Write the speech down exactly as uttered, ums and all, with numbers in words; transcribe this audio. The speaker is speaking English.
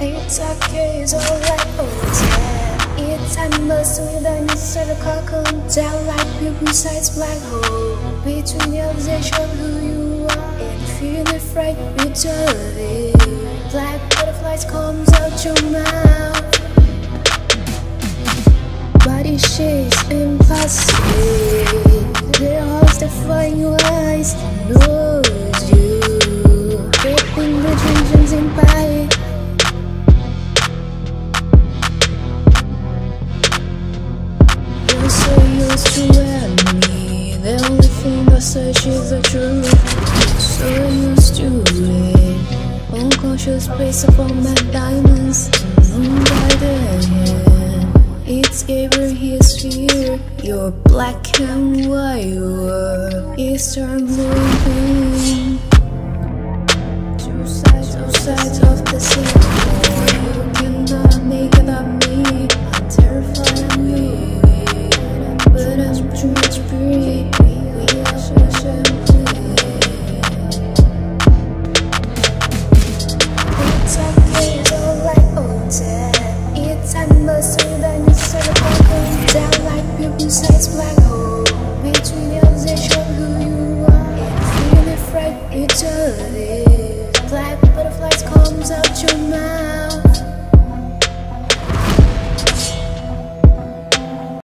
It's okay, it's alright, oh yeah. It's timeless within inside a cocoon. Down like pupil-sized black hole. Between the edge of who you are and feeling fright bitterly. Black butterflies comes out your mouth. Body shakes impulsive. Their hearts defying your eyes knows you. Dripping the dreams in pie. You're so used to enemy. The only thing that search is the truth. So used to it. Unconscious space of all my diamonds. Moon by the hand. It's Gabriel, he's here. You're black and white world. It's turned blue and green. Two sides, two sides of the same coin. You cannot make it up me. I'm terrified and weak, but I'm too much free. We are so simply. It's okay, it's alright, oh damn. It's timeless within inside a cocoon. Down like pupil-sized black hole. Between the edge of who you are and feeling fright eternally. Black